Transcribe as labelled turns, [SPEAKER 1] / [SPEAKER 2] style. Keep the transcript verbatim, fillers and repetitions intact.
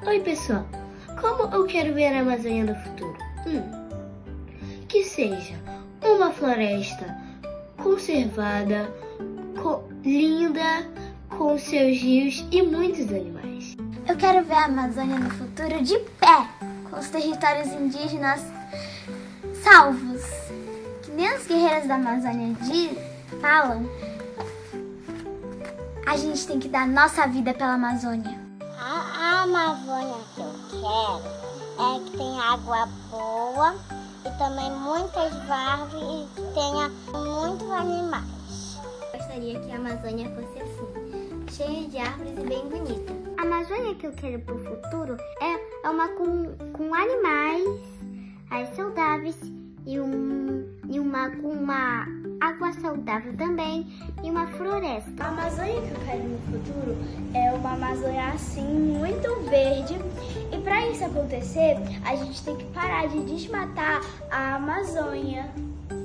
[SPEAKER 1] Oi pessoal, como eu quero ver a Amazônia no futuro? Hum, que seja uma floresta conservada, co- linda, com seus rios e muitos animais.
[SPEAKER 2] Eu quero ver a Amazônia no futuro de pé, com os territórios indígenas salvos. Que nem os guerreiros da Amazônia diz, falam, a gente tem que dar nossa vida pela Amazônia.
[SPEAKER 3] A, a Amazônia que eu quero é que tenha água boa e também muitas árvores e tenha muitos animais.
[SPEAKER 2] Gostaria que a Amazônia fosse assim, cheia de árvores e bem bonita.
[SPEAKER 4] A Amazônia que eu quero pro futuro é, é uma com, com animais as saudáveis e, um, e uma com uma água saudável também e uma floresta.
[SPEAKER 5] A Amazônia que eu quero no futuro é uma Amazônia assim, muito verde. E para isso acontecer, a gente tem que parar de desmatar a Amazônia.